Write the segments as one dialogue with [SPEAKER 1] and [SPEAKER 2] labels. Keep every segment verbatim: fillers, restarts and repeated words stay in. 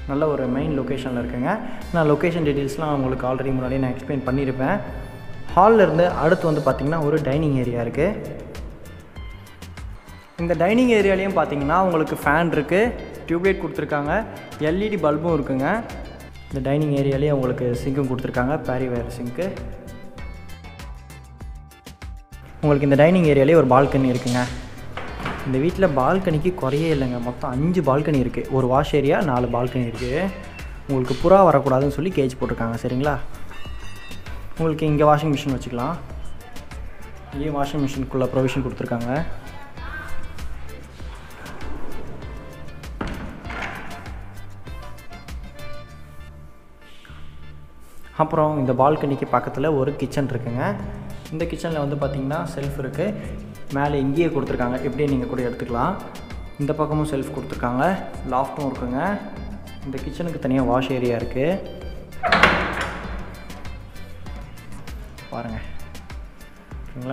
[SPEAKER 1] நல்ல ஒரு மெயின் லொக்கேஷனில் இருக்குங்க. நான் லொக்கேஷன் டீட்டெயில்ஸ்லாம் உங்களுக்கு ஆல்ரெடி முன்னாடியே நான் எக்ஸ்பிளைன் பண்ணியிருப்பேன். ஹாலில் இருந்து அடுத்து வந்து பார்த்திங்கன்னா ஒரு டைனிங் ஏரியா இருக்குது. இந்த டைனிங் ஏரியாலையும் பார்த்திங்கன்னா உங்களுக்கு ஃபேன் இருக்குது, டியூப்லைட் கொடுத்துருக்காங்க, எல்இடி பல்பும் இருக்குங்க. இந்த டைனிங் ஏரியாலேயே உங்களுக்கு சிங்க்கும் கொடுத்துருக்காங்க, பேரிவேர் சிங்க்கு. உங்களுக்கு இந்த டைனிங் ஏரியாலேயே ஒரு பால்கனி இருக்குங்க. இந்த வீட்டில் பால்கனிக்கு குறையே இல்லைங்க. மொத்தம் அஞ்சு பால்கனி இருக்குது. ஒரு வாஷ் ஏரியா, நாலு பால்கனி இருக்குது. உங்களுக்கு புறா வரக்கூடாதுன்னு சொல்லி கேஜ் போட்டிருக்காங்க. சரிங்களா? உங்களுக்கு இங்கே வாஷிங் மிஷின் வச்சுக்கலாம். இங்கேயும் வாஷிங் மிஷினுக்குள்ளே ப்ரொவிஷன் கொடுத்துருக்காங்க. அப்புறம் இந்த பால்கனிக்கு பக்கத்தில் ஒரு கிச்சன் இருக்குங்க. இந்த கிச்சனில் வந்து பார்த்திங்கன்னா செல்ஃப் இருக்குது. மேலே இங்கேயே கொடுத்துருக்காங்க, எப்படியே நீங்கள் கூட எடுத்துக்கலாம். இந்த பக்கமும் செல்ஃப் கொடுத்துருக்காங்க, லாஃப்ட்டும் இருக்குங்க. இந்த கிச்சனுக்கு தனியாக வாஷ் ஏரியா இருக்குது. பாருங்கள், ஓகேங்களா?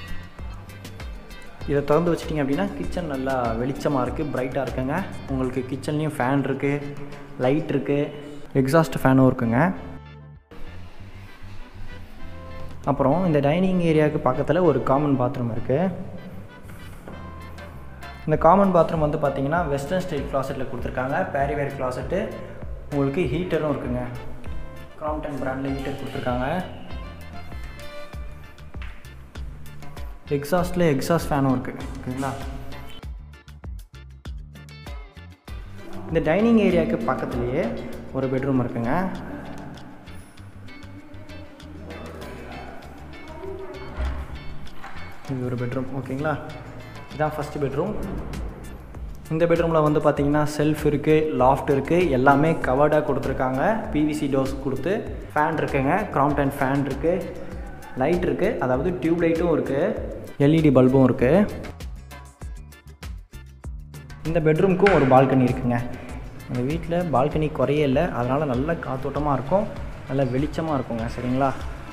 [SPEAKER 1] இதை திறந்து வச்சிட்டிங்க அப்படின்னா கிச்சன் நல்லா வெளிச்சமாக இருக்குது, பிரைட்டாக இருக்குங்க. உங்களுக்கு கிச்சன்லேயும் ஃபேன் இருக்குது, லைட் இருக்குது, எக்ஸாஸ்ட் ஃபேனும் இருக்குங்க. அப்புறம் இந்த டைனிங் ஏரியாவுக்கு பக்கத்தில் ஒரு காமன் பாத்ரூம் இருக்குது. இந்த காமன் பாத்ரூம் வந்து பார்த்திங்கன்னா வெஸ்டர்ன் ஸ்டைல் கிளாசெட்டில் கொடுத்துருக்காங்க, பேரிவேர் கிளாசெட்டு. உங்களுக்கு ஹீட்டரும் இருக்குங்க, கிராம்ப்டன் பிராண்டில் ஹீட்டர் கொடுத்துருக்காங்க. எக்ஸாஸ்ட்டில் எக்ஸாஸ்ட் ஃபேனும் இருக்குது, ஓகேங்களா? இந்த டைனிங் ஏரியாவுக்கு பக்கத்துலேயே ஒரு பெட்ரூம் இருக்குங்க. இது ஒரு பெட்ரூம், ஓகேங்களா? இதுதான் ஃபஸ்ட்டு பெட்ரூம். இந்த பெட்ரூமில் வந்து பார்த்திங்கன்னா செல்ஃப் இருக்குது, லாஃப்ட் இருக்குது, எல்லாமே கவர்டாக கொடுத்துருக்காங்க. பிவிசி டோர்ஸ் கொடுத்து ஃபேன் இருக்குங்க, கிராம்ப்டன் ஃபேன் இருக்குது, லைட் இருக்குது, அதாவது டியூப் லைட்டும் இருக்குது, எல்இடி பல்பும் இருக்குது. இந்த பெட்ரூமுக்கும் ஒரு பால்கனி இருக்குங்க. இந்த வீட்டில் பால்கனி குறையே இல்லை, அதனால் நல்ல காத்தோட்டமாக இருக்கும், நல்ல வெளிச்சமாக இருக்குங்க. சரிங்களா?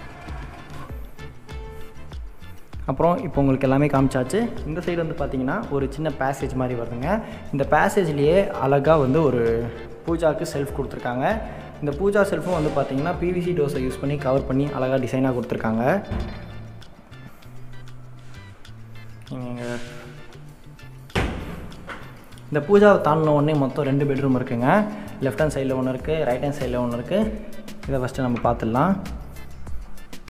[SPEAKER 1] அப்புறம் இப்போ உங்களுக்கு எல்லாமே காமிச்சாச்சு. இந்த சைடு வந்து பார்த்திங்கன்னா ஒரு சின்ன பேசேஜ் மாதிரி வருதுங்க. இந்த பேசேஜ்லேயே அழகாக வந்து ஒரு பூஜாவுக்கு செல்ஃப் கொடுத்துருக்காங்க. இந்த பூஜா செல்ஃபும் வந்து பார்த்திங்கன்னா பிவிசி டோர்ஸை யூஸ் பண்ணி கவர் பண்ணி அழகாக டிசைனாக கொடுத்துருக்காங்க. நீங்கள் இந்த பூஜாவை தாண்டின உடனே மொத்தம் ரெண்டு பெட்ரூம் இருக்குங்க. லெஃப்ட் ஹேண்ட் சைடில் ஒன்று இருக்குது, ரைட் ஹேண்ட் சைடில் ஒன்று இருக்குது. இதை ஃபஸ்ட்டு நம்ம பார்த்துடலாம்.